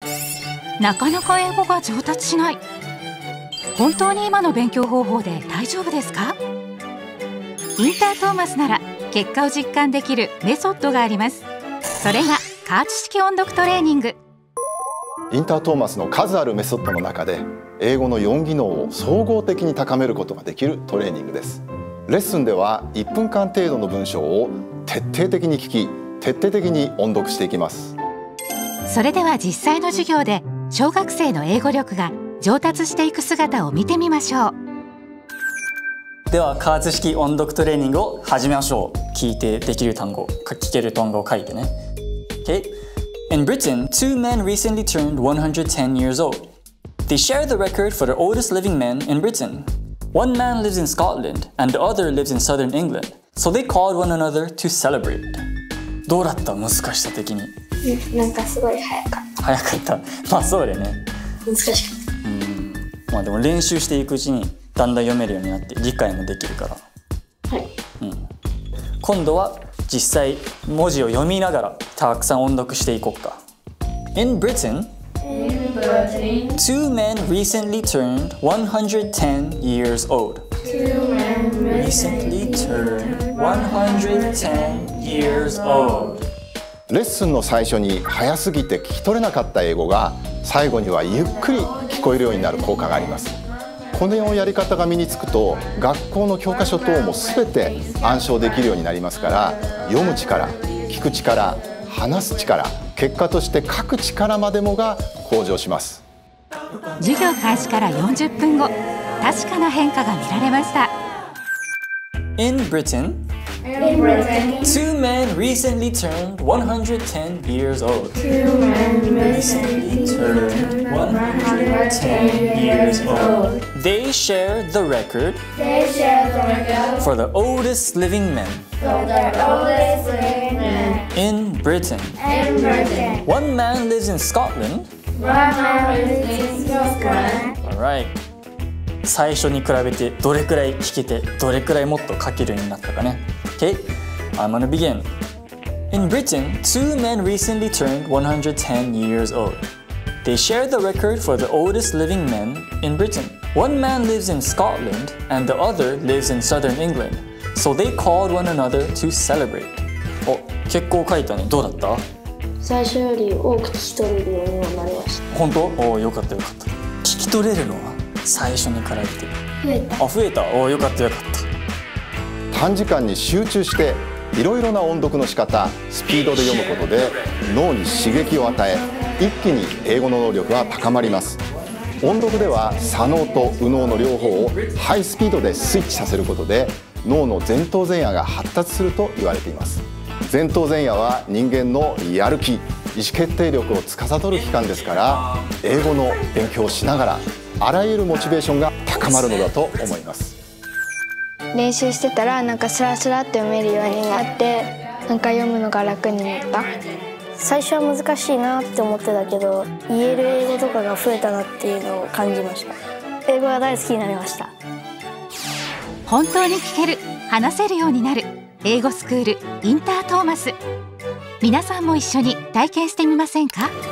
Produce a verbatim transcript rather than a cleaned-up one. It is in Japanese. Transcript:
なかなか英語が上達しない。本当に今の勉強方法で大丈夫ですか？インタートーマスなら結果を実感できるメソッドがあります。それが加圧式音読トレーニング。 インタートーマスの数あるメソッドの中で英語のよん技能を総合的に高めることができるトレーニングです。レッスンではいっぷんかん程度の文章を徹底的に聞き、徹底的に音読していきます。 それでは実際の授業で小学生の英語力が上達していく姿を見てみましょう。 では加圧式音読トレーニングを始めましょう。聞いてできる単語、聞ける単語を書いてね。Okay. In Britain, two men recently turned one hundred ten years old. They share the record for the oldest living men in Britain. One man lives in Scotland and the other lives in southern England. So they called one another to celebrate. どうだった？難しさ的に。 なんかすごい早かった。 早かった。まあそうだよね。 難しかった。 うん。まあでも練習していくうちにだんだん読めるようになって理解もできるから。 はい。 うん。今度は実際文字を読みながらたくさん音読していこうか。In Britain, In Britain, two men recently turned one hundred ten years old. two men Recently turned one hundred ten years old. レッスンの最初に早すぎて聞き取れなかった英語が最後にはゆっくり聞こえるようになる効果があります。このやり方が身につくと学校の教科書等も全て暗唱できるようになりますから、読む力、聞く力、話す力、結果として書く力までもが向上します。 授業開始からよんじゅっぷんご、確かな変化が見られました。 In Britain, In Britain, two men recently turned one hundred ten years old. two men Recently turned one hundred ten years old. They share the record They share the record for the oldest living men for the oldest living men in Britain. in Britain. One man lives in Scotland. One man lives in Scotland. Alright. 最初に比べてどれくらい聞けてどれくらいもっと書けるようになったかね。Okay, I'm gonna begin. In Britain, two men recently turned one hundred ten years old. They share the record for the oldest living men in Britain. One man lives in Scotland and the other lives in southern England. So they called one another to celebrate. お、結構書いたね。どうだった？ 最初より多く聞き取れるようにはなりました。 本当？おー、よかったよかった。聞き取れるのは最初に比べて増えた。 あ、増えた。おー、よかったよかった。 短時間に集中していろいろな音読の仕方、スピードで読むことで脳に刺激を与え、一気に英語の能力が高まります。音読では左脳と右脳の両方をハイスピードでスイッチさせることで脳の前頭前野が発達すると言われています。前頭前野は人間のやる気、意思決定力を司る器官ですから、英語の勉強をしながらあらゆるモチベーションが高まるのだと思います。 練習してたらなんかスラスラって読めるようになって、なんか読むのが楽になった。 最初は難しいなって思ってたけど、言える英語とかが増えたなっていうのを感じました。英語が大好きになりました。 本当に聞ける、話せるようになる英語スクールインタートーマス。皆さんも一緒に体験してみませんか？